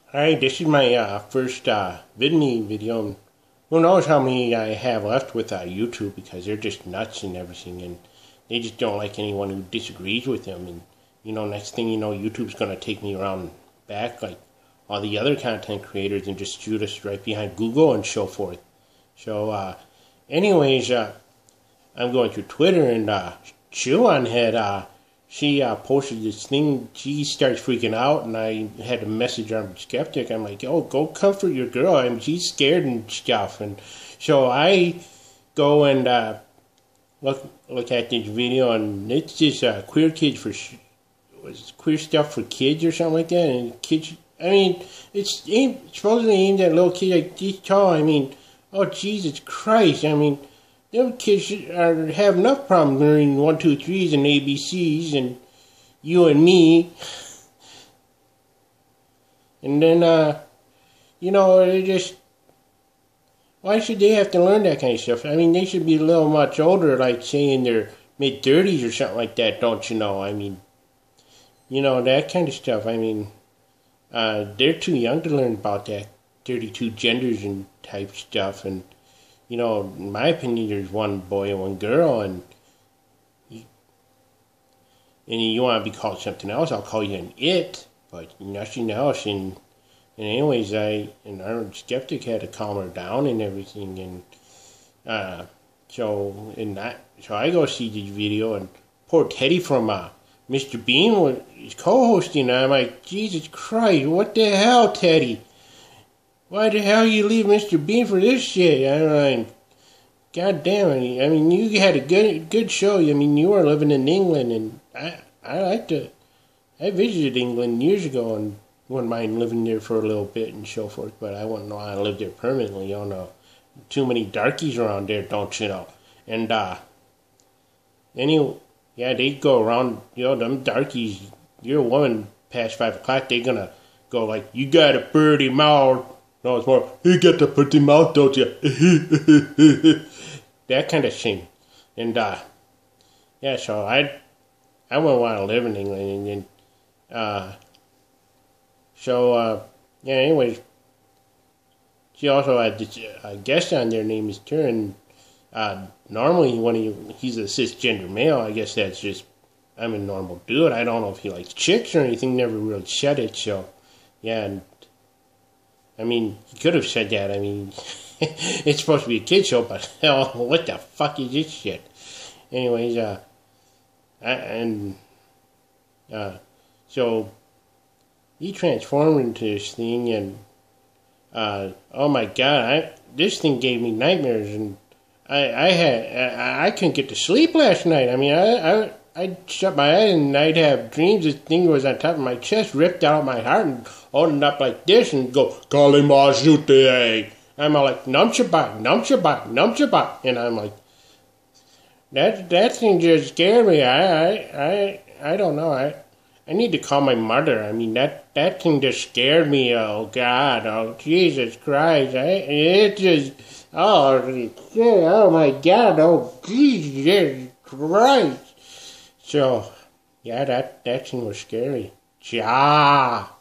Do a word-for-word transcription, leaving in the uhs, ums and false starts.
Hi, this is my uh, first uh, VidMe video. And who knows how many I have left with uh, YouTube, because they're just nuts and everything, and they just don't like anyone who disagrees with them. And you know, next thing you know, YouTube's gonna take me around back like all the other content creators and just shoot us right behind Google and so forth. So, uh, anyways, uh, I'm going through Twitter, and uh, Chewon had uh, she uh, posted this thing. She starts freaking out, and I had a message on Skeptic. I'm like, oh, go comfort your girl. I mean, she's scared and stuff. And so I go and uh, look look at this video, and it's just uh, queer kids for was queer stuff for kids or something like that. And kids, I mean, it's aimed, supposedly aimed at little kids like this tall. I mean, oh Jesus Christ! I mean, them kids are have enough problems learning one, two, threes and A B Cs, and you and me. And then, uh, you know, they just, why should they have to learn that kind of stuff? I mean, they should be a little much older, like, say, in their mid-thirties or something like that, don't you know? I mean, you know, that kind of stuff. I mean, uh, they're too young to learn about that thirty-two genders and type stuff. And you know, in my opinion, there's one boy and one girl, and you, and you want to be called something else, I'll call you an it, but nothing else. And, and anyways, I and our Skeptic had to calm her down and everything, and uh, so and that so I go see this video, and poor Teddy from uh, Mister Bean was co-hosting, and I'm like, Jesus Christ, what the hell, Teddy? Why the hell you leave Mister Bean for this shit? I mean, God damn it. I mean, you had a good good show. I mean, you were living in England, and I I like to. I visited England years ago and wouldn't mind living there for a little bit and so forth, but I wouldn't want to live there permanently. You don't know. Too many darkies around there, don't you know? And, uh, anyway, yeah, they go around, you know, them darkies, you're a woman past five o'clock, they gonna go like, you got a pretty mouth. No, it's more, you got the pretty mouth, don't you? That kind of thing. And, uh, yeah, so I I wouldn't want to live in England. And then, uh, so, uh, yeah, anyways, she also had this uh, guest on there named is Turin. Uh, normally, when he, he's a cisgender male, I guess that's just, I'm a normal dude. I don't know if he likes chicks or anything, never really said it, so, yeah, and I mean, he could have said that. I mean, it's supposed to be a kid show, but hell, what the fuck is this shit? Anyways, uh, I, and, uh, so, he transformed into this thing, and, uh, oh my god, I, this thing gave me nightmares, and I, I had, I, I couldn't get to sleep last night. I mean, I, I, I'd shut my eyes and I'd have dreams this thing was on top of my chest, ripped out my heart and holding up like this and go, Kalimashute. I'm all like, Numshabak, Numshabak, Numshabak. And I'm like, that that thing just scared me. I, I, I, I don't know. I, I need to call my mother. I mean, that, that thing just scared me. Oh, God. Oh, Jesus Christ. I, it just, oh, oh my God. Oh, Jesus Christ. So, yeah, that, that thing was scary. Ja.